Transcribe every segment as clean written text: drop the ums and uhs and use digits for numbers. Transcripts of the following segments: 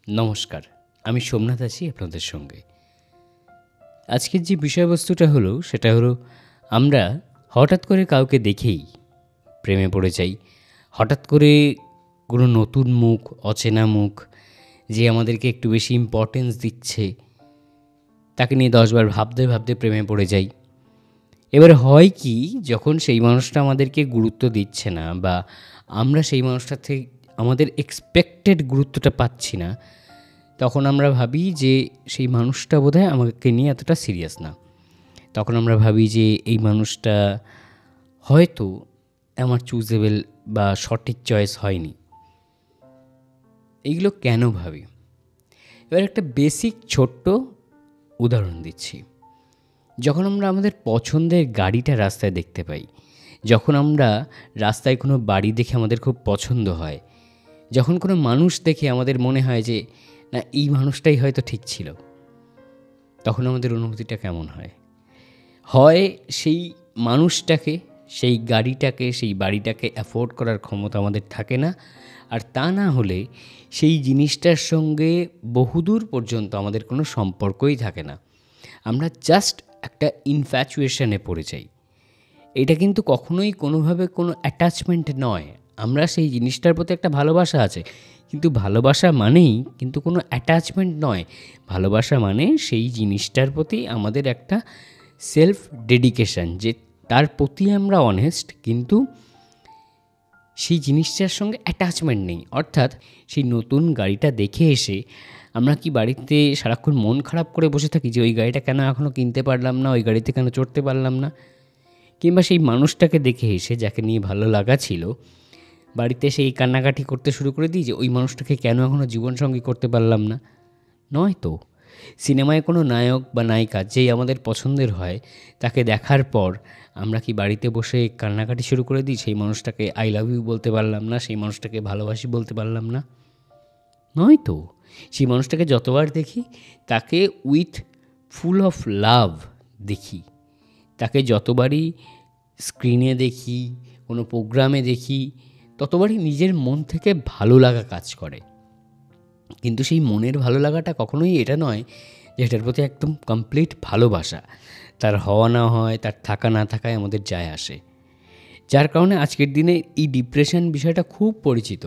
নমস্কার, আমি সোমনাথ আছি আপনাদের সঙ্গে। আজকের যে বিষয়বস্তুটা হলো সেটা হলো আমরা হঠাৎ করে কাউকে দেখেই প্রেমে পড়ে যাই। হঠাৎ করে কোনো নতুন মুখ, অচেনা মুখ, যে আমাদেরকে একটু বেশি ইম্পর্টেন্স দিচ্ছে, তাকে নিয়ে 10 বার ভাবতে ভাবতে প্রেমে পড়ে যাই। এবার হয় কি, যখন সেই মানুষটা আমাদেরকে গুরুত্ব দিচ্ছে না বা আমরা সেই মানুষটার থেকে আমাদের এক্সপেক্টেড গুরুত্বটা পাচ্ছি না, তখন আমরা ভাবি যে সেই মানুষটা বোধহয় আমাকে নিয়ে এতটা সিরিয়াস না। তখন আমরা ভাবি যে এই মানুষটা হয়তো আমার চুজেবল বা সঠিক চয়েস হয়নি। এইগুলো কেন ভাবি? এবার একটা বেসিক ছোট্ট উদাহরণ দিচ্ছি। যখন আমরা আমাদের পছন্দের গাড়িটা রাস্তায় দেখতে পাই, যখন আমরা রাস্তায় কোনো বাড়ি দেখে আমাদের খুব পছন্দ হয়, যখন কোনো মানুষ দেখে আমাদের মনে হয় যে না, এই মানুষটাই হয়তো ঠিক ছিল, তখন আমাদের অনুভূতিটা কেমন হয়? হয় সেই মানুষটাকে, সেই গাড়িটাকে, সেই বাড়িটাকে অ্যাফোর্ড করার ক্ষমতা আমাদের থাকে না, আর তা না হলে সেই জিনিসটার সঙ্গে বহুদূর পর্যন্ত আমাদের কোনো সম্পর্কই থাকে না। আমরা জাস্ট একটা ইনফ্যাচুয়েশনে পড়ে যাই। এটা কিন্তু কখনোই কোনোভাবে কোনো অ্যাটাচমেন্ট নয়। আমরা সেই জিনিসটার প্রতি একটা ভালোবাসা আছে, কিন্তু ভালোবাসা মানেই কিন্তু কোনো অ্যাটাচমেন্ট নয়। ভালোবাসা মানে সেই জিনিসটার প্রতি আমাদের একটা সেলফ ডেডিকেশন, যে তার প্রতি আমরা অনেস্ট, কিন্তু সেই জিনিসটার সঙ্গে অ্যাটাচমেন্ট নেই। অর্থাৎ সেই নতুন গাড়িটা দেখে এসে আমরা কি বাড়িতে সারাক্ষণ মন খারাপ করে বসে থাকি যে ওই গাড়িটা কেন এখনও কিনতে পারলাম না, ওই গাড়িতে কেন চড়তে পারলাম না? কিংবা সেই মানুষটাকে দেখে এসে, যাকে নিয়ে ভালো লাগা ছিল, বাড়িতে সেই কান্নাকাটি করতে শুরু করে দিই যে ওই মানুষটাকে কেন এখনও জীবনসঙ্গী করতে পারলাম না? নয় তো। সিনেমায় কোনো নায়ক বা নায়িকা যেই আমাদের পছন্দের হয়, তাকে দেখার পর আমরা কি বাড়িতে বসে কান্নাকাটি শুরু করে দিই সেই মানুষটাকে আই লাভ ইউ বলতে পারলাম না, সেই মানুষটাকে ভালোবাসি বলতে পারলাম না? নয় তো। সেই মানুষটাকে যতবার দেখি তাকে উইথ ফুল অফ লাভ দেখি। তাকে যতবারই স্ক্রিনে দেখি, কোনো প্রোগ্রামে দেখি, ততবারই নিজের মন থেকে ভালো লাগা কাজ করে। কিন্তু সেই মনের ভালো লাগাটা কখনোই এটা নয় যে এটার প্রতি একদম কমপ্লিট ভালোবাসা। তার হওয়া না হয়, তার থাকা না থাকায় আমাদের যায় আসে। যার কারণে আজকের দিনে এই ডিপ্রেশন বিষয়টা খুব পরিচিত।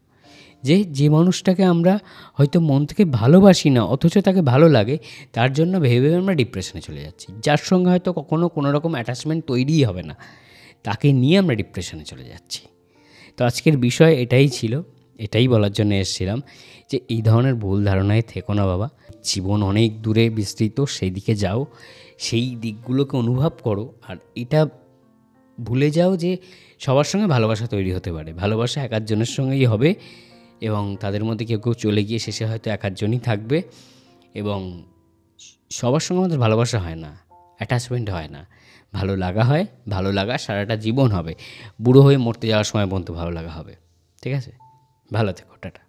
যে মানুষটাকে আমরা হয়তো মন থেকে ভালোবাসি না, অথচ তাকে ভালো লাগে, তার জন্য ভেবে ভেবে আমরা ডিপ্রেশনে চলে যাচ্ছি। যার সঙ্গে হয়তো কখনো কোনো রকম অ্যাটাচমেন্ট তৈরিই হবে না, তাকে নিয়ে আমরা ডিপ্রেশনে চলে যাচ্ছি। তো আজকের বিষয় এটাই ছিল, এটাই বলার জন্য এসেছিলাম যে এই ধরনের ভুল ধারণায় থেকো না বাবা। জীবন অনেক দূরে বিস্তৃত, সেই দিকে যাও, সেই দিকগুলোকে অনুভব করো, আর এটা ভুলে যাও যে সবার সঙ্গে ভালোবাসা তৈরি হতে পারে। ভালোবাসা এক আধজনের সঙ্গেই হবে, এবং তাদের মধ্যে কেউ কেউ চলে গিয়ে শেষে হয়তো এক আধজনই থাকবে। এবং সবার সঙ্গে আমাদের ভালোবাসা হয় না, অ্যাটাচমেন্ট হয় না, ভালো লাগা হয়। ভালো লাগা সারাটা জীবন হবে, বুড়ো হয়ে মরতে যাওয়ার সময় পর্যন্ত ভালো লাগা হবে। ঠিক আছে, ভালো থেকো, টাটা।